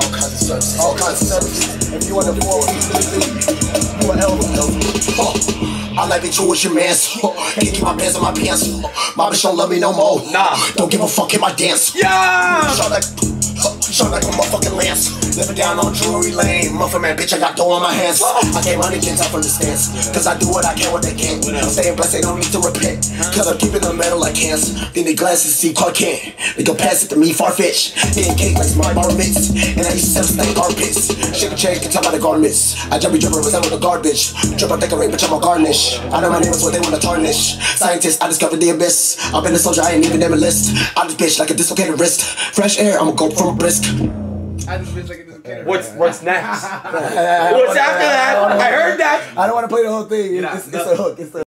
all kinds of services. All kinds of services. If you want to forward, you an elbow. I like it, you was your man, so can't keep my bands in my pants. My bitch don't love me no more. Nah. Don't give a fuck in my dance. Yeah! Shot like a motherfucking lance. Living down on Drury Lane. Muffin man, bitch, I got dough on my hands. I can't run against up from the stands. Cause I do what I can, what they can't. I'm staying blessed, they don't need to repent. Cause I'm keeping the metal like hands. Then they glasses see Clark Kent. They go pass it to me, far-fetched. Eating cake like smart bar mitts. And I used to sell snake carpets. Shake a change, can tell by the garments. I jumpy dripper, resemble the garbage. Drip, I decorate, bitch, I'm a garnish. I know my name is what they wanna tarnish. Scientist, I discovered the abyss. I've been a soldier, I ain't even name a list. I just bitch like a dislocated wrist. Fresh air, I'ma go from a brisk. What's next? What's after that? I heard that. I don't want to play the whole thing. It's a hook. It's a